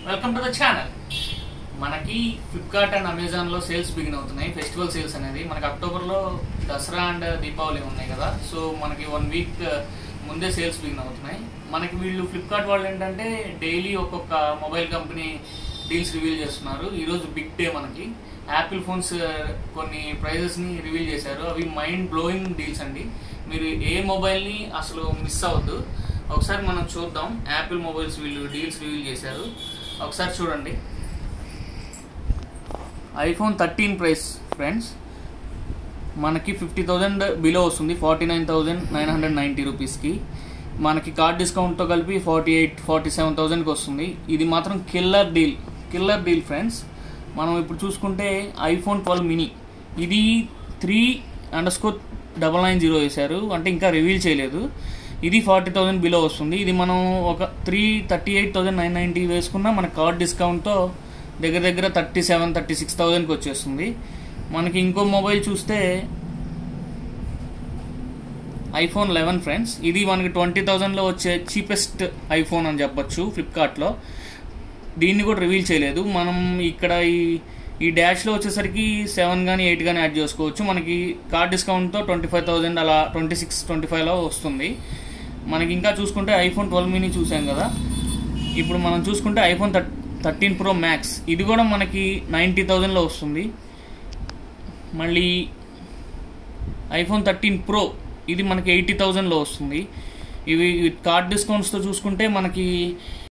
Welcome to the channel. మనకి Flipkart and Amazon లో sales begin అవుతున్నాయి. ఫెస్టివల్ సేల్స్ అనేది మనకి అక్టోబర్ లో దసరా అండ్ దీపావళి ఉన్నాయి కదా. సో మనకి 1 వీక్ ముందే సేల్స్ బిగిన్ అవుతున్నాయి. మనకి వీళ్ళు ఫ్లిప్కార్ట్ వాళ్ళు ఏంటంటే డైలీ ఒక్కొక్క మొబైల్ కంపెనీ డీల్స్ రివీల్ చేస్తున్నారు. ఈరోజు బిగ్ డే. మనకి యాపిల్ ఫోన్స్ కొన్ని ప్రైజెస్ ని రివీల్ చేశారు. అవి మైండ్ బ్లోయింగ్ డీల్స్ అండి. మీరు ఏ మొబైల్ ని అసలు మిస్ అవ్వద్దు. ఒకసారి మనం చూద్దాం. యాపిల్ మొబైల్స్ వీళ్ళు డీల్స్ రివీల్ చేశారు. ఒకసారి చూడండి. ఐఫోన్ 13 ప్రైస్ ఫ్రెండ్స్ మనకి 50,000 బిలో వస్తుంది. 49,990 రూపీస్కి. మనకి కార్డ్ డిస్కౌంట్తో కలిపి 47,000కి వస్తుంది. ఇది మాత్రం కిల్లర్ డీల్ ఫ్రెండ్స్. మనం ఇప్పుడు చూసుకుంటే ఐఫోన్ 12 మినీ ఇది 3_990 వేశారు. అంటే ఇంకా రివీల్ చేయలేదు. ఇది 40,000 బిలో వస్తుంది. ఇది మనం ఒక 38,990 వేసుకున్నా మన కార్డ్ డిస్కౌంట్తో దగ్గర 37,000-36,000కి వచ్చేస్తుంది. మనకి ఇంకో మొబైల్ చూస్తే ఐఫోన్ 11 ఫ్రెండ్స్. ఇది మనకి 20,000లో వచ్చే చీపెస్ట్ ఐఫోన్ అని చెప్పొచ్చు ఫ్లిప్కార్ట్లో. దీన్ని కూడా రివీల్ చేయలేదు. మనం ఇక్కడ ఈ డాష్లో వచ్చేసరికి 7 కానీ 8 కానీ యాడ్ చేసుకోవచ్చు. మనకి కార్డ్ డిస్కౌంట్తో 25,000 అలా 26-25లో వస్తుంది. మనకి ఇంకా చూసుకుంటే ఐఫోన్ 12 మినీ చూసాం కదా. ఇప్పుడు మనం చూసుకుంటే ఐఫోన్ 13 ప్రో మ్యాక్స్ ఇది కూడా మనకి 90,000లో వస్తుంది. మళ్ళీ ఐఫోన్ 13 ప్రో ఇది మనకి 80,000లో వస్తుంది. ఇవి కార్డ్ డిస్కౌంట్స్తో చూసుకుంటే మనకి